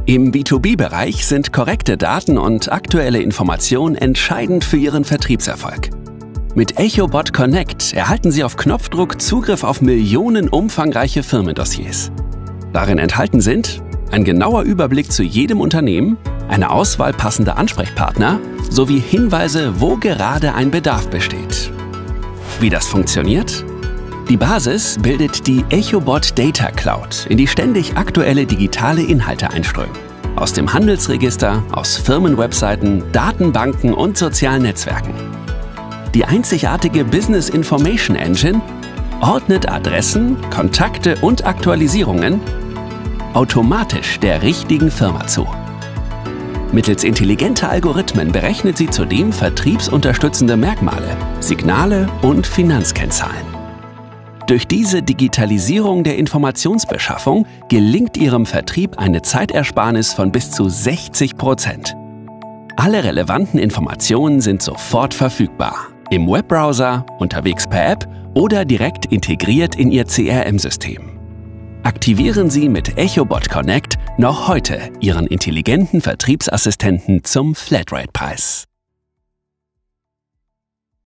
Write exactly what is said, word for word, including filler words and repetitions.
Im B zwei B-Bereich sind korrekte Daten und aktuelle Informationen entscheidend für Ihren Vertriebserfolg. Mit EchoBot Connect erhalten Sie auf Knopfdruck Zugriff auf Millionen umfangreiche Firmendossiers. Darin enthalten sind ein genauer Überblick zu jedem Unternehmen, eine Auswahl passender Ansprechpartner sowie Hinweise, wo gerade ein Bedarf besteht. Wie das funktioniert? Die Basis bildet die EchoBot Data Cloud, in die ständig aktuelle digitale Inhalte einströmen. Aus dem Handelsregister, aus Firmenwebseiten, Datenbanken und sozialen Netzwerken. Die einzigartige Business Information Engine ordnet Adressen, Kontakte und Aktualisierungen automatisch der richtigen Firma zu. Mittels intelligenter Algorithmen berechnet sie zudem vertriebsunterstützende Merkmale, Signale und Finanzkennzahlen. Durch diese Digitalisierung der Informationsbeschaffung gelingt Ihrem Vertrieb eine Zeitersparnis von bis zu sechzig Prozent. Alle relevanten Informationen sind sofort verfügbar. Im Webbrowser, unterwegs per App oder direkt integriert in Ihr C R M-System. Aktivieren Sie mit EchoBot Connect noch heute Ihren intelligenten Vertriebsassistenten zum Flatrate-Preis.